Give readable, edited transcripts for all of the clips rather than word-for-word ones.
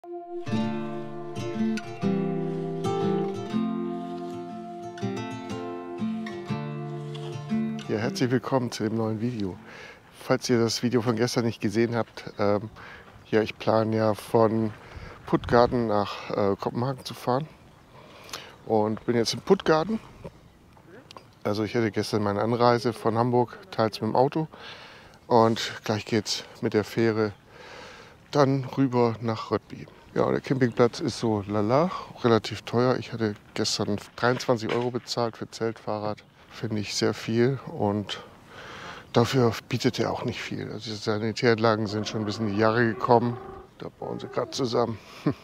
Ja, herzlich willkommen zu dem neuen Video. Falls ihr das Video von gestern nicht gesehen habt, ja, ich plane ja von Puttgarden nach Kopenhagen zu fahren und bin jetzt in Puttgarden. Also ich hatte gestern meine Anreise von Hamburg, teils mit dem Auto, und gleich geht's mit der Fähre dann rüber nach Rødby. Ja, der Campingplatz ist so lala, relativ teuer. Ich hatte gestern 23 € bezahlt für Zelt, Fahrrad. Finde ich sehr viel und dafür bietet er auch nicht viel. Also die Sanitäranlagen sind schon ein bisschen in die Jahre gekommen. Da bauen sie gerade zusammen.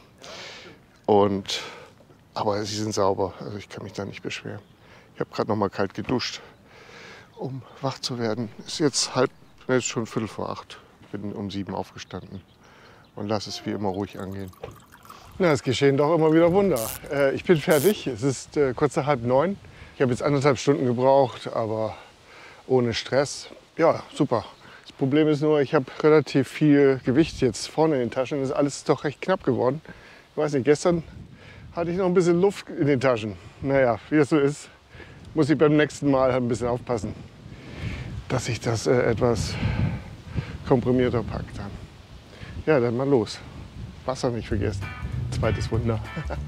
Aber sie sind sauber, also ich kann mich da nicht beschweren. Ich habe gerade noch mal kalt geduscht, um wach zu werden. Ist jetzt schon 7:45. Bin um 7 aufgestanden und lasse es wie immer ruhig angehen. Na, es geschehen doch immer wieder Wunder. Ich bin fertig. Es ist kurz nach 8:30. Ich habe jetzt 1,5 Stunden gebraucht, aber ohne Stress. Ja, super. Das Problem ist nur, ich habe relativ viel Gewicht jetzt vorne in den Taschen. Das ist alles doch recht knapp geworden. Ich weiß nicht, gestern hatte ich noch ein bisschen Luft in den Taschen. Naja, wie es so ist, muss ich beim nächsten Mal ein bisschen aufpassen, dass ich das etwas komprimierter packe dann. Ja, dann mal los. Wasser nicht vergessen. Zweites Wunder.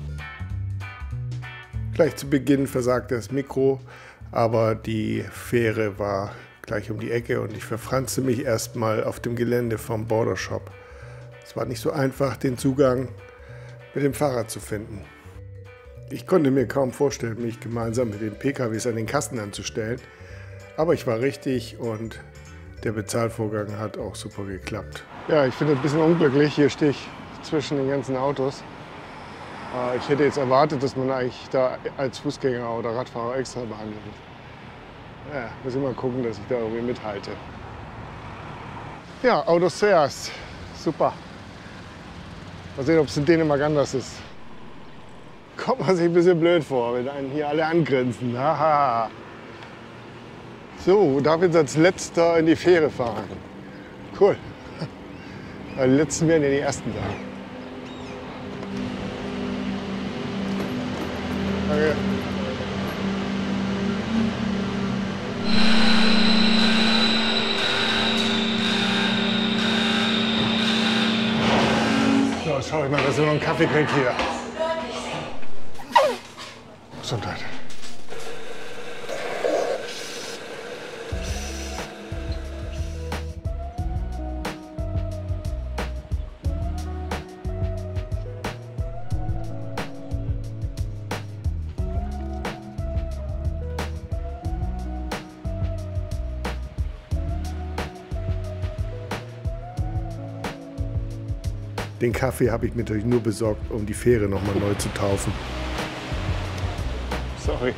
Gleich zu Beginn versagte das Mikro, aber die Fähre war gleich um die Ecke und ich verfranste mich erstmal auf dem Gelände vom Border Shop. Es war nicht so einfach, den Zugang mit dem Fahrrad zu finden. Ich konnte mir kaum vorstellen, mich gemeinsam mit den PKWs an den Kasten anzustellen, aber ich war richtig und der Bezahlvorgang hat auch super geklappt. Ja, ich finde es ein bisschen unglücklich. Hier stehe ich zwischen den ganzen Autos. Ich hätte jetzt erwartet, dass man eigentlich da als Fußgänger oder Radfahrer extra behandelt wird. Ja, muss ich mal gucken, dass ich da irgendwie mithalte. Ja, Autos zuerst. Super. Mal sehen, ob es in Dänemark anders ist. Kommt man sich ein bisschen blöd vor, wenn einen hier alle angrinsen. Haha. So, darf jetzt als Letzter in die Fähre fahren. Cool. Die Letzten werden ja die Ersten sein. Danke. So, schau ich mal, dass ich noch einen Kaffee kriege hier. Gesundheit. Den Kaffee habe ich mir natürlich nur besorgt, um die Fähre noch mal neu zu taufen. Sorry.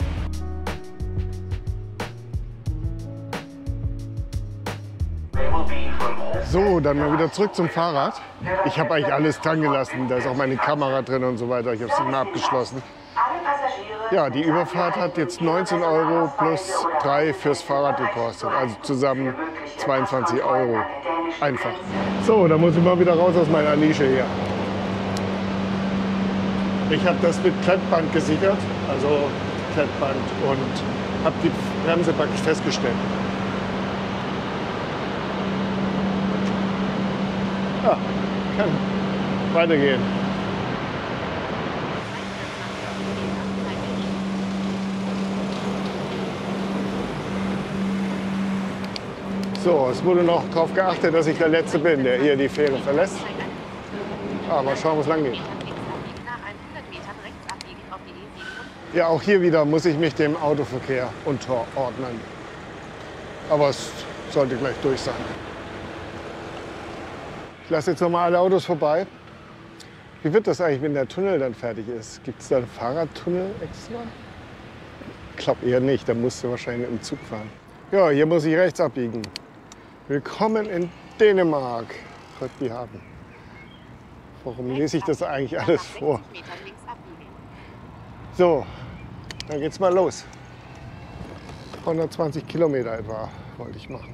So, dann mal wieder zurück zum Fahrrad. Ich habe eigentlich alles dran gelassen. Da ist auch meine Kamera drin und so weiter. Ich habe es nicht mehr abgeschlossen. Ja, die Überfahrt hat jetzt 19 € plus 3 fürs Fahrrad gekostet. Also zusammen 22 €. Einfach. So, da muss ich mal wieder raus aus meiner Nische hier. Ich habe das mit Klettband gesichert, also Klettband, und habe die Bremse praktisch festgestellt. Ja, kann weitergehen. So, es wurde noch darauf geachtet, dass ich der Letzte bin, der hier die Fähre verlässt. Aber schauen, wo es lang geht. Ja, auch hier wieder muss ich mich dem Autoverkehr unterordnen. Aber es sollte gleich durch sein. Ich lasse jetzt noch mal alle Autos vorbei. Wie wird das eigentlich, wenn der Tunnel dann fertig ist? Gibt es da einen Fahrradtunnel extra? Ich glaube eher nicht, da musst du wahrscheinlich mit dem Zug fahren. Ja, hier muss ich rechts abbiegen. Willkommen in Dänemark, Rødby Hafen. Warum lese ich das eigentlich alles vor? So, dann geht's mal los. 120 Kilometer etwa wollte ich machen.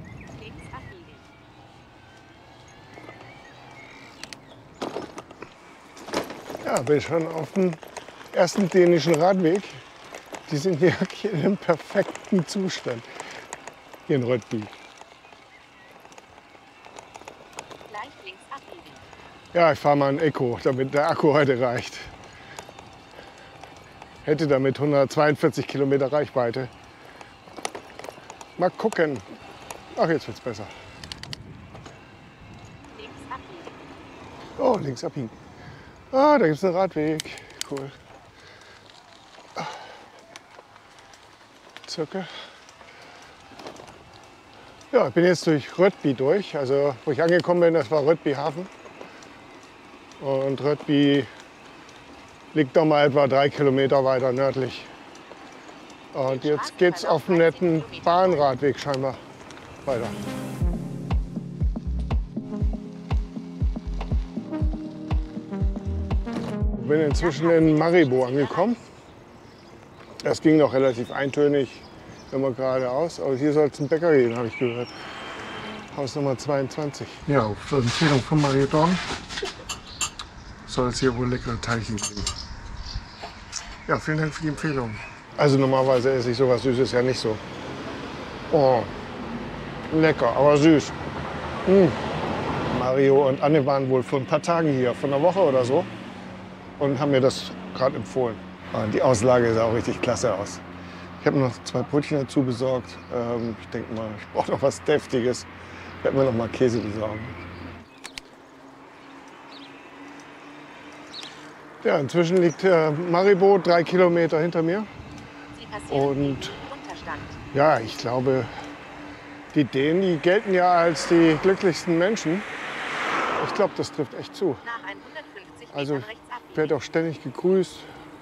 Ja, bin schon auf dem ersten dänischen Radweg. Die sind hier in einem perfekten Zustand. Hier in Rødby. Gleich links abbiegen. Ja, ich fahre mal ein Eco, damit der Akku heute reicht. Hätte damit 142 Kilometer Reichweite. Mal gucken. Ach, jetzt wird's besser. Links abbiegen. Oh, links abbiegen. Ah, da gibt's einen Radweg. Cool. Zirkel. Ja, ich bin jetzt durch Rødby durch. Also, wo ich angekommen bin, das war Rødby Hafen. Und Rødby liegt noch mal etwa 3 Kilometer weiter nördlich. Und jetzt geht's auf einem netten Bahnradweg scheinbar weiter. Ich bin inzwischen in Maribor angekommen. Es ging noch relativ eintönig immer geradeaus. Aber hier soll es einen Bäcker gehen, habe ich gehört. Haus Nummer 22. Ja, auf Empfehlung von Mario Dorn soll es hier wohl leckere Teilchen geben. Ja, vielen Dank für die Empfehlung. Also normalerweise esse ich sowas Süßes ja nicht so. Oh, lecker, aber süß. Mario und Anne waren wohl vor ein paar Tagen hier, vor einer Woche oder so. Und haben mir das gerade empfohlen. Und die Auslage sah auch richtig klasse aus. Ich habe noch 2 Brötchen dazu besorgt. Ich denke mal, ich brauche noch was Deftiges. Ich werde mir noch mal Käse besorgen. Ja, inzwischen liegt Maribor 3 Kilometer hinter mir. Sie passieren Und Unterstand. ja, ich glaube, die Dänen, die gelten ja als die glücklichsten Menschen. Ich glaube, das trifft echt zu. Nach 150 Also Metern rechts abbiegen. wird auch ständig gegrüßt,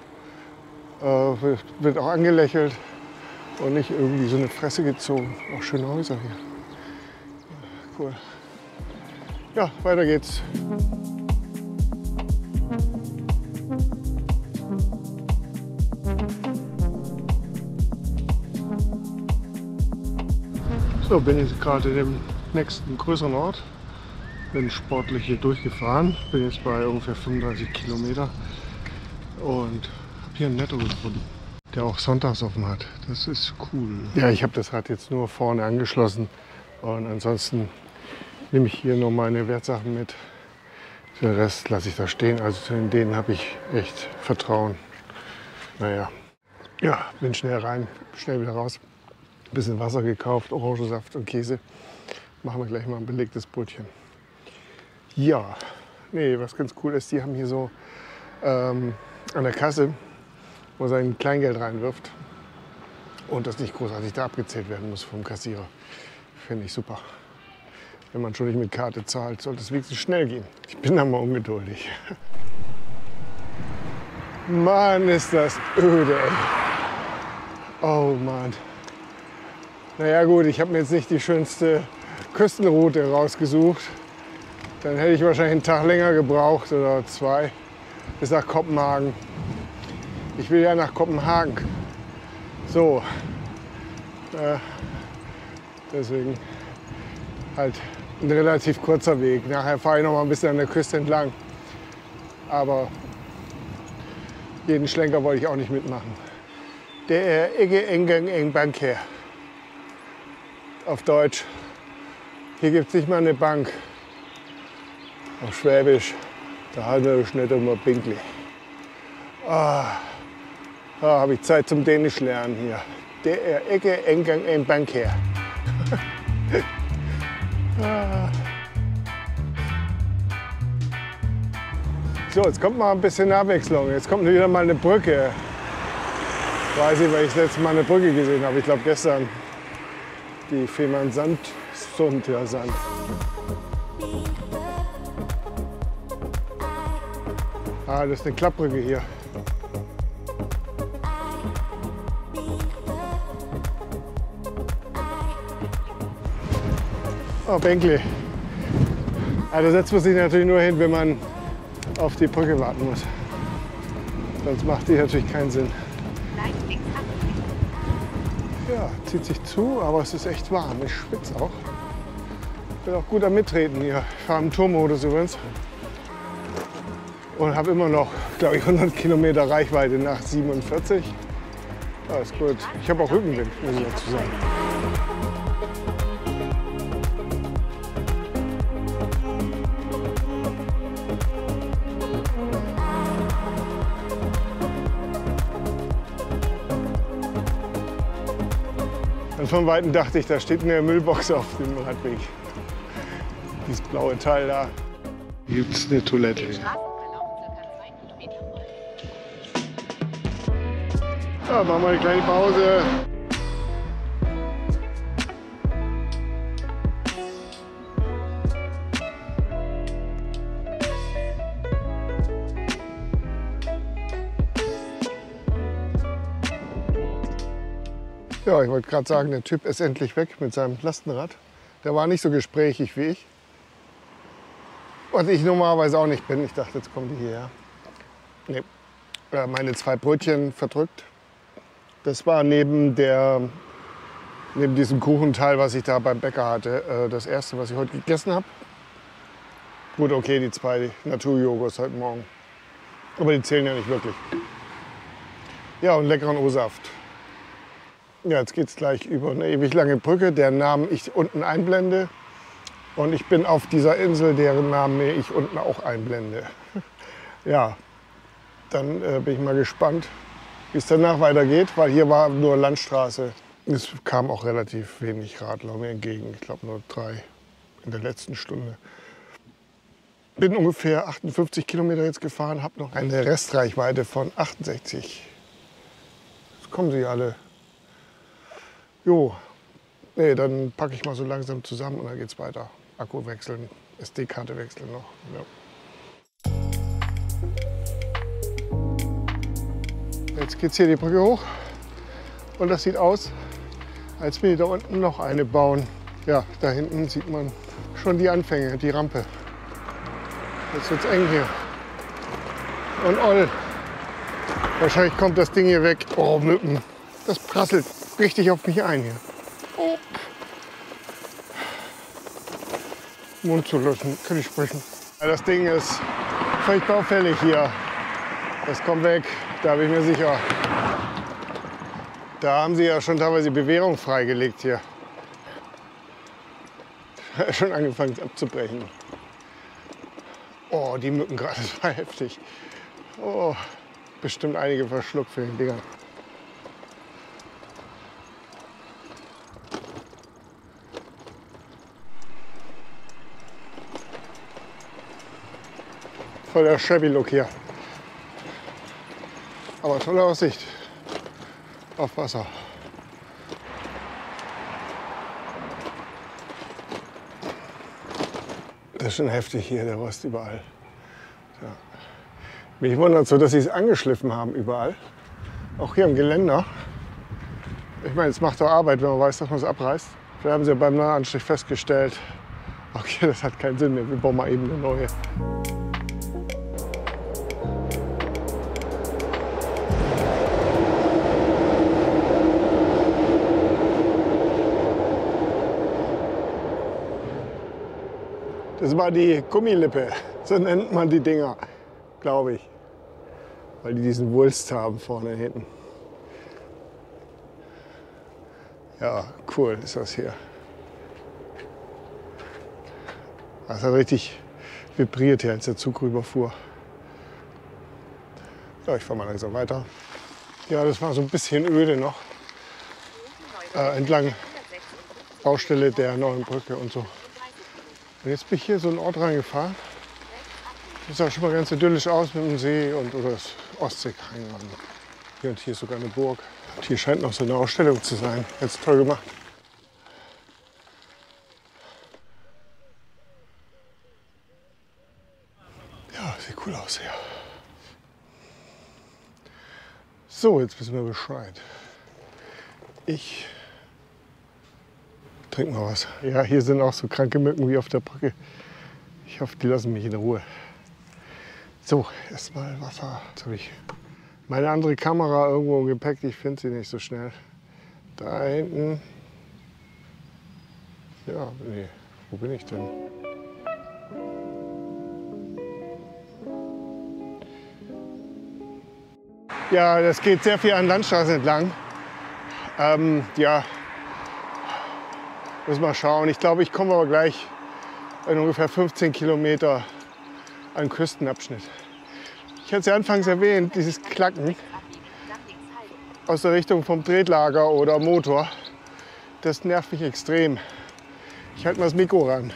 wird auch angelächelt und nicht irgendwie so eine Fresse gezogen. Auch schöne Häuser hier. Ja, cool. Ja, weiter geht's. So, bin jetzt gerade in dem nächsten größeren Ort. Bin sportlich hier durchgefahren. Bin jetzt bei ungefähr 35 Kilometer und habe hier einen Netto gefunden, der auch sonntags offen hat. Das ist cool. Ja, ich habe das Rad jetzt nur vorne angeschlossen und ansonsten nehme ich hier nur meine Wertsachen mit. Den Rest lasse ich da stehen. Also in denen habe ich echt Vertrauen. Naja, ja, bin schnell rein, schnell wieder raus. Ein bisschen Wasser gekauft, Orangensaft und Käse. Machen wir gleich mal ein belegtes Brötchen. Ja, nee, was ganz cool ist, die haben hier so an der Kasse, wo man sein Kleingeld reinwirft und das nicht großartig da abgezählt werden muss vom Kassierer. Finde ich super. Wenn man schon nicht mit Karte zahlt, sollte es wenigstens schnell gehen. Ich bin da mal ungeduldig. Mann, ist das öde, ey. Oh Mann. Naja gut, ich habe mir jetzt nicht die schönste Küstenroute rausgesucht. Dann hätte ich wahrscheinlich einen Tag länger gebraucht oder 2 bis nach Kopenhagen. Ich will ja nach Kopenhagen. So. Deswegen halt ein relativ kurzer Weg. Nachher fahre ich noch mal ein bisschen an der Küste entlang. Aber jeden Schlenker wollte ich auch nicht mitmachen. Der ikke engang en Bank her. Auf Deutsch. Hier gibt es nicht mal eine Bank. Auf Schwäbisch. Da handelt es nicht um ein Pinkli. Da habe ich Zeit zum Dänisch lernen hier. Der ikke engang en Bank her. So, jetzt kommt mal ein bisschen Abwechslung. Jetzt kommt wieder mal eine Brücke. Ich weiß nicht, weil ich das letzte Mal eine Brücke gesehen habe. Ich glaube gestern. Die Fehmarnsand. Ja, Sand. Das ist eine Klappbrücke hier. Oh, Bänkli. Da setzt man sich natürlich nur hin, wenn man auf die Brücke warten muss. Sonst macht die natürlich keinen Sinn. Ja, zieht sich zu, aber es ist echt warm. Ich schwitze auch. Ich bin auch gut am Mittreten hier. Ich fahre im Tourmodus übrigens. und habe immer noch, glaube ich, 100 Kilometer Reichweite nach 47. Ja, ist gut. Ich habe auch Rückenwind, muss ich dazu sagen. Und von Weitem dachte ich, da steht eine Müllbox auf dem Radweg. Dieses blaue Teil da. Hier gibt es eine Toilette. Ja, machen wir eine kleine Pause. Ja, ich wollte gerade sagen, der Typ ist endlich weg mit seinem Lastenrad. Der war nicht so gesprächig wie ich. Was ich normalerweise auch nicht bin. Ich dachte, jetzt kommen die hierher. Nee. Meine 2 Brötchen verdrückt. Das war neben diesem Kuchenteil, was ich da beim Bäcker hatte, das erste, was ich heute gegessen habe. Gut, okay, die 2 Naturjoghurts heute Morgen. Aber die zählen ja nicht wirklich. Ja, und leckeren O-Saft. Ja, jetzt geht es gleich über eine ewig lange Brücke, deren Namen ich unten einblende. Und ich bin auf dieser Insel, deren Namen ich unten auch einblende. Ja, dann bin ich mal gespannt, wie es danach weitergeht, weil hier war nur Landstraße. Es kam auch relativ wenig Radler mir entgegen. Ich glaube nur 3 in der letzten Stunde. Bin ungefähr 58 Kilometer jetzt gefahren, habe noch eine Restreichweite von 68. Jetzt kommen sie alle. Jo, nee, dann packe ich mal so langsam zusammen und dann geht's weiter. Akku wechseln, SD-Karte wechseln noch. Ja. Jetzt geht's hier die Brücke hoch und das sieht aus, als will da unten noch eine bauen. Ja, da hinten sieht man schon die Anfänge, die Rampe. Jetzt wird's eng hier. Und Oll. Wahrscheinlich kommt das Ding hier weg. Oh, Mücken. Das prasselt richtig auf mich ein hier. Oh. Mund zu löschen, kann ich sprechen. Ja, das Ding ist völlig baufällig hier. Das kommt weg, da bin ich mir sicher. Da haben sie ja schon teilweise Bewährung freigelegt hier. Schon angefangen abzubrechen. Oh, die Mücken gerade, das war heftig. Oh, bestimmt einige verschluckt für den Dinger. Voll der Shabby-Look hier. Aber tolle Aussicht auf Wasser. Das ist schon heftig hier, der Rost überall. Ja. Mich wundert so, dass sie es angeschliffen haben überall. Auch hier im Geländer. Ich meine, es macht doch Arbeit, wenn man weiß, dass man es abreißt. Wir haben sie ja beim Neuanstrich festgestellt. Okay, das hat keinen Sinn mehr, wir bauen mal eben eine neue. Das war die Gummilippe, so nennt man die Dinger, glaube ich. Weil die diesen Wulst haben vorne und hinten. Ja, cool ist das hier. Das hat richtig vibriert hier, als der Zug rüberfuhr. Ja, ich fahre mal langsam weiter. Ja, das war so ein bisschen öde noch. Entlang Baustelle der neuen Brücke und so. Und jetzt bin ich hier so einen Ort reingefahren. Das sah schon mal ganz idyllisch aus mit dem See und oder das Ostseekai. Hier und hier ist sogar eine Burg. Und hier scheint noch so eine Ausstellung zu sein. Ganz toll gemacht. Ja, sieht cool aus hier. So, jetzt wissen wir Bescheid. Ich trink mal was. Ja, hier sind auch so kranke Mücken wie auf der Brücke. Ich hoffe, die lassen mich in Ruhe. So, erstmal Wasser. Jetzt habe ich meine andere Kamera irgendwo im Gepäck. Ich finde sie nicht so schnell. Da hinten. Ja, nee. Wo bin ich denn? Ja, das geht sehr viel an Landstraßen entlang. Ja, müssen wir schauen. Ich glaube, ich komme aber gleich in ungefähr 15 Kilometer an den Küstenabschnitt. Ich hatte es ja anfangs erwähnt, dieses Klacken Abbiegen, dann links halten. aus der Richtung vom Tretlager oder Motor, das nervt mich extrem. Ich halte mal das Mikro ran.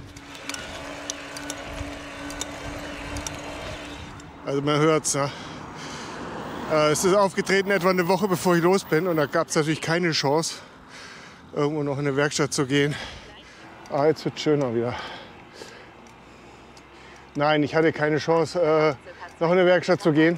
Also man hört es. Ne? Es ist aufgetreten etwa eine Woche bevor ich los bin und da gab es natürlich keine Chance, irgendwo noch in eine Werkstatt zu gehen. Ah, jetzt wird es schöner wieder. Nein, ich hatte keine Chance, noch in eine Werkstatt zu gehen.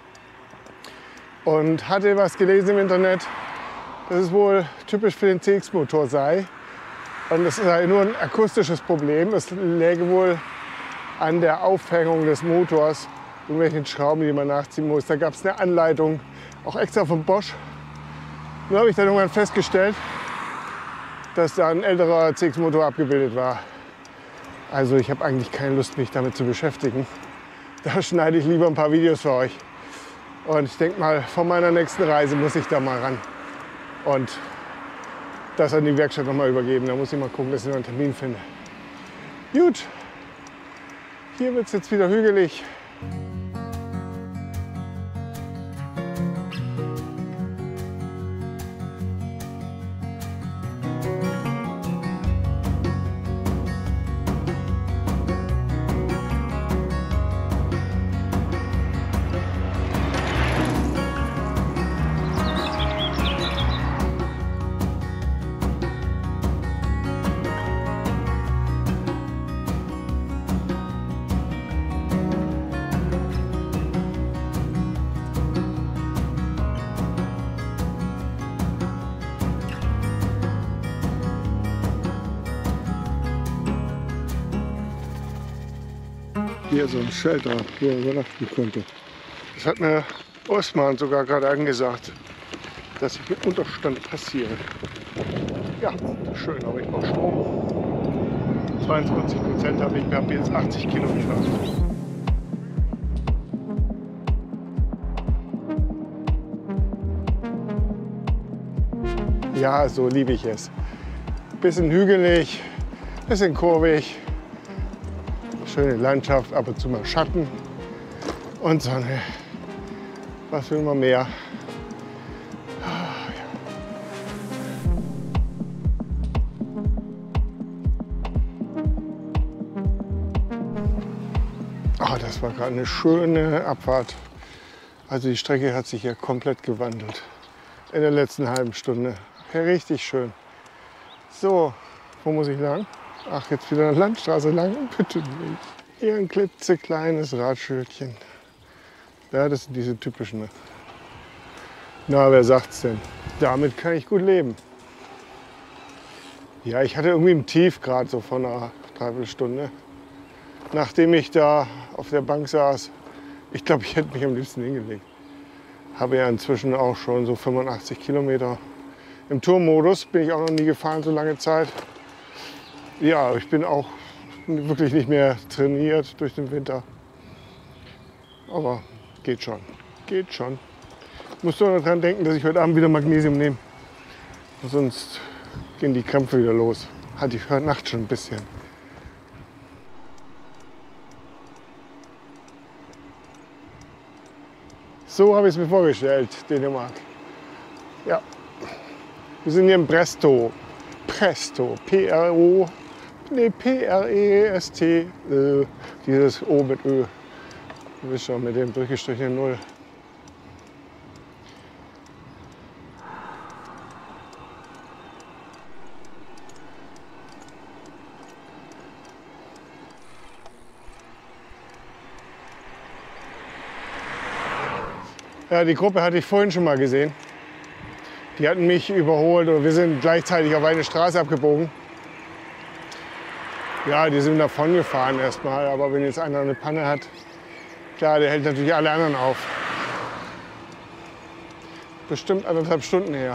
Und hatte was gelesen im Internet, dass es wohl typisch für den CX-Motor sei. Und das sei nur ein akustisches Problem. Es läge wohl an der Aufhängung des Motors, irgendwelchen Schrauben, die man nachziehen muss. Da gab es eine Anleitung, auch extra von Bosch. Nur habe ich dann irgendwann festgestellt, dass da ein älterer CX-Motor abgebildet war. Also ich habe eigentlich keine Lust, mich damit zu beschäftigen. Da schneide ich lieber ein paar Videos für euch. Und ich denke mal, von meiner nächsten Reise muss ich da mal ran und das an die Werkstatt noch mal übergeben. Da muss ich mal gucken, dass ich noch einen Termin finde. Gut, hier wird es jetzt wieder hügelig. Hier so ein Shelter, wo er übernachten konnte. Das hat mir Osman sogar gerade angesagt, dass ich mit Unterstand passiere. Ja, schön, aber ich brauche Strom. 22% habe ich, habe jetzt 80 Kilometer. Ja, so liebe ich es. Bisschen hügelig, bisschen kurvig. Schöne Landschaft, ab und zu mal Schatten und Sonne. Was will man mehr? Oh, das war gerade eine schöne Abfahrt. Also die Strecke hat sich ja komplett gewandelt in der letzten halben Stunde. Ja, richtig schön. So, wo muss ich lang? Ach, jetzt wieder eine Landstraße lang? Bitte nicht. Hier ein klitzekleines Radschildchen. Ja, das sind diese typischen. Na, wer sagt's denn? Damit kann ich gut leben. Ja, ich hatte irgendwie ein Tief gerade so von einer Dreiviertelstunde. Nachdem ich da auf der Bank saß, ich glaube, ich hätte mich am liebsten hingelegt. Habe ja inzwischen auch schon so 85 Kilometer. Im Tourmodus bin ich auch noch nie gefahren so lange Zeit. Ja, ich bin auch wirklich nicht mehr trainiert durch den Winter. Aber geht schon, geht schon. Ich muss nur daran denken, dass ich heute Abend wieder Magnesium nehme. Sonst gehen die Krämpfe wieder los. Hatte ich heute Nacht schon ein bisschen. So habe ich es mir vorgestellt, Dänemark. Ja, wir sind hier in Presto. Presto, P-R-O. Nee, P-R-E-S-T, dieses O mit Ö. Du wisst schon, mit dem durchgestrichenen Null. Ja, die Gruppe hatte ich vorhin schon mal gesehen. Die hatten mich überholt und wir sind gleichzeitig auf eine Straße abgebogen. Ja, die sind davon gefahren erstmal, aber wenn jetzt einer eine Panne hat, klar, der hält natürlich alle anderen auf. Bestimmt 1,5 Stunden her.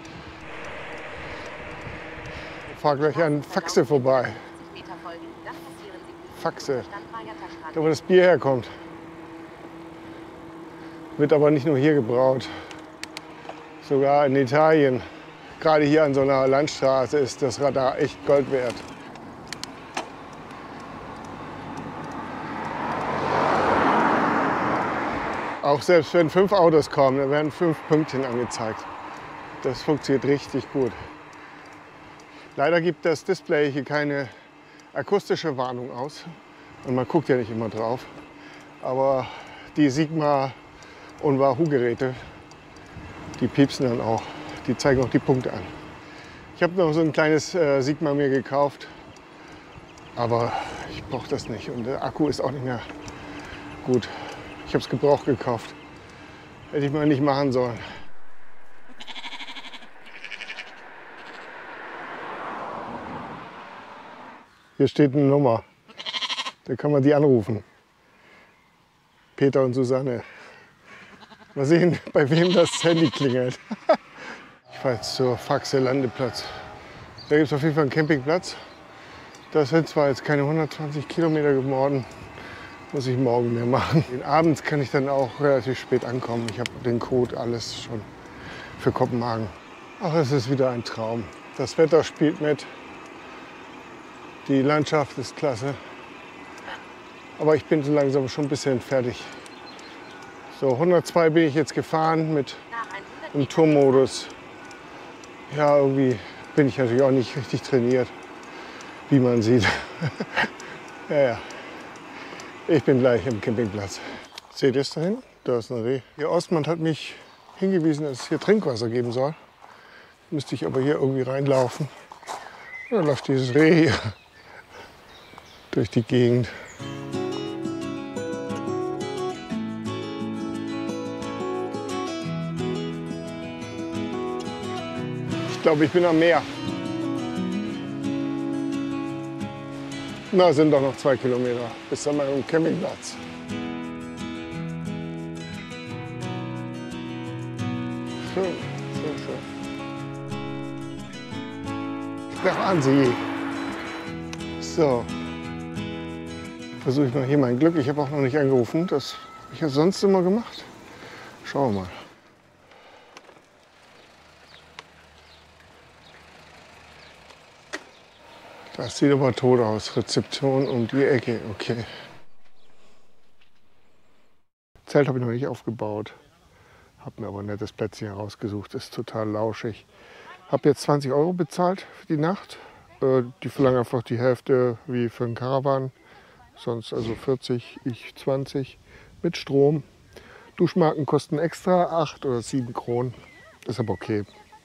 Ich fahre gleich an Faxe vorbei. Faxe, da wo das Bier herkommt. Wird aber nicht nur hier gebraut, sogar in Italien. Gerade hier an so einer Landstraße ist das Radar echt Gold wert. Auch selbst wenn 5 Autos kommen, dann werden 5 Pünktchen angezeigt. Das funktioniert richtig gut. Leider gibt das Display hier keine akustische Warnung aus. Und man guckt ja nicht immer drauf. Aber die Sigma und Wahoo-Geräte, die piepsen dann auch. Die zeigen auch die Punkte an. Ich habe noch so ein kleines Sigma mir gekauft. Aber ich brauche das nicht. Und der Akku ist auch nicht mehr gut. Ich habe es gebraucht gekauft. Hätte ich mal nicht machen sollen. Hier steht eine Nummer. Da kann man die anrufen. Peter und Susanne. Mal sehen, bei wem das Handy klingelt. Ich fahre jetzt zur Faxe Landeplatz. Da gibt es auf jeden Fall einen Campingplatz. Das sind zwar jetzt keine 120 Kilometer geworden. Muss ich morgen mehr machen. Abends kann ich dann auch relativ spät ankommen. Ich habe den Code, alles schon für Kopenhagen. Ach, es ist wieder ein Traum. Das Wetter spielt mit. Die Landschaft ist klasse. Aber ich bin so langsam schon ein bisschen fertig. So, 102 bin ich jetzt gefahren mit im Tourmodus. Ja, irgendwie bin ich natürlich auch nicht richtig trainiert, wie man sieht. Ja. Ich bin gleich am Campingplatz. Seht ihr es da hinten? Da ist ein Reh. Der Ostmann hat mich hingewiesen, dass es hier Trinkwasser geben soll. Müsste ich aber hier irgendwie reinlaufen. Und dann läuft dieses Reh hier durch die Gegend. Ich glaube, ich bin am Meer. Na, sind doch noch 2 Kilometer bis zu meinem Campingplatz. Schön, schön, schön. Da waren sie. So. Versuche ich mal hier mein Glück. Ich habe auch noch nicht angerufen. Das habe ich ja sonst immer gemacht. Schauen wir mal. Das sieht aber tot aus. Rezeption um die Ecke. Okay. Zelt habe ich noch nicht aufgebaut. Habe mir aber ein nettes Plätzchen herausgesucht. Ist total lauschig. Habe jetzt 20 € bezahlt für die Nacht. Die verlangen einfach die Hälfte wie für einen Caravan. Sonst also 40, ich 20 mit Strom. Duschmarken kosten extra 8 oder 7 Kronen. Ist aber okay.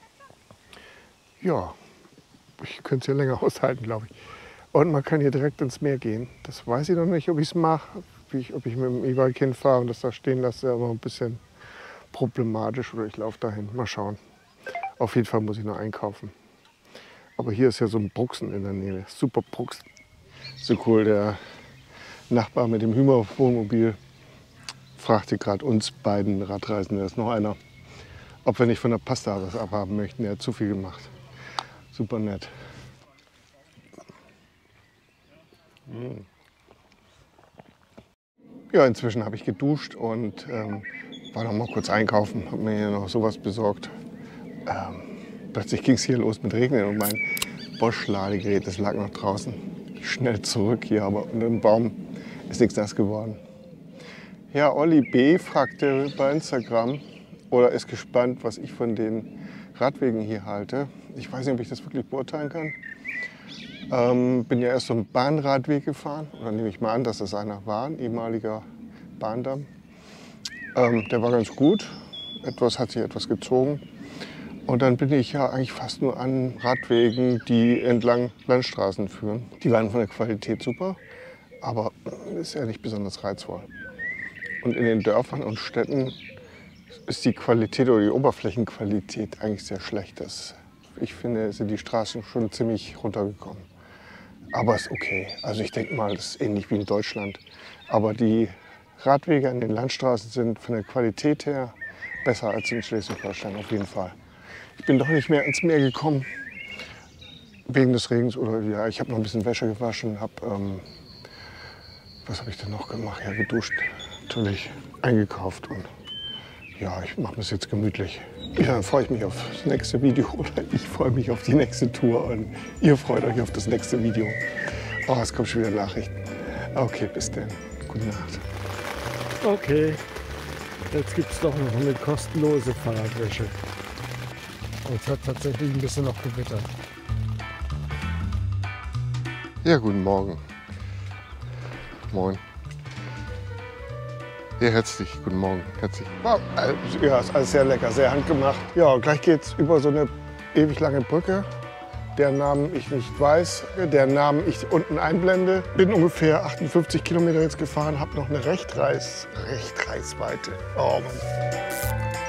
Ja. Ich könnte es ja länger aushalten, glaube ich. Und man kann hier direkt ins Meer gehen. Das weiß ich noch nicht, ob ich es mache. Ob ich mit dem E-Bike hinfahre und das da stehen lasse, aber ein bisschen problematisch. Oder ich laufe dahin. Mal schauen. Auf jeden Fall muss ich noch einkaufen. Aber hier ist ja so ein Bruxen in der Nähe. Super Bruxen. So cool. Der Nachbar mit dem Hümer-Wohnmobil fragte gerade uns beiden Radreisenden, da ist noch einer, ob wir nicht von der Pasta was abhaben möchten. Er hat zu viel gemacht. Super nett. Ja, inzwischen habe ich geduscht und war noch mal kurz einkaufen. Habe mir hier noch sowas besorgt. Plötzlich ging es hier los mit Regnen und mein Bosch-Ladegerät, das lag noch draußen. Schnell zurück hier, aber unter dem Baum ist nichts nass geworden. Ja, Olli B. fragte bei Instagram oder ist gespannt, was ich von den Radwegen hier halte. Ich weiß nicht, ob ich das wirklich beurteilen kann. Bin ja erst so einen Bahnradweg gefahren. Oder nehme ich mal an, dass das einer war, ein ehemaliger Bahndamm. Der war ganz gut. Hat sich etwas gezogen. Und dann bin ich ja eigentlich fast nur an Radwegen, die entlang Landstraßen führen. Die waren von der Qualität super, aber ist ja nicht besonders reizvoll. Und in den Dörfern und Städten ist die Qualität oder die Oberflächenqualität eigentlich sehr schlecht. Ich finde, sind die Straßen schon ziemlich runtergekommen. Aber ist okay. Also ich denke mal, das ist ähnlich wie in Deutschland. Aber die Radwege an den Landstraßen sind von der Qualität her besser als in Schleswig-Holstein, auf jeden Fall. Ich bin doch nicht mehr ins Meer gekommen wegen des Regens. Oder ja, ich habe noch ein bisschen Wäsche gewaschen. Was habe ich denn noch gemacht? Ja, geduscht, natürlich eingekauft und Ja, ich mache es jetzt gemütlich. Ja, dann freue ich mich auf das nächste Video. Ich freue mich auf die nächste Tour und ihr freut euch auf das nächste Video. Oh, es kommen schon wieder Nachrichten. Okay, bis dann. Gute Nacht. Okay, jetzt gibt es doch noch eine kostenlose Fahrradwäsche. Und es hat tatsächlich ein bisschen noch gewittert. Ja, guten Morgen. Moin. Ja, herzlich, guten Morgen. Herzlich. Wow. Ja, ist alles sehr lecker, sehr handgemacht. Ja, und gleich geht's über so eine ewig lange Brücke, deren Namen ich nicht weiß, deren Namen ich unten einblende. Bin ungefähr 58 Kilometer jetzt gefahren, habe noch eine Rechtreichweite. Oh Mann.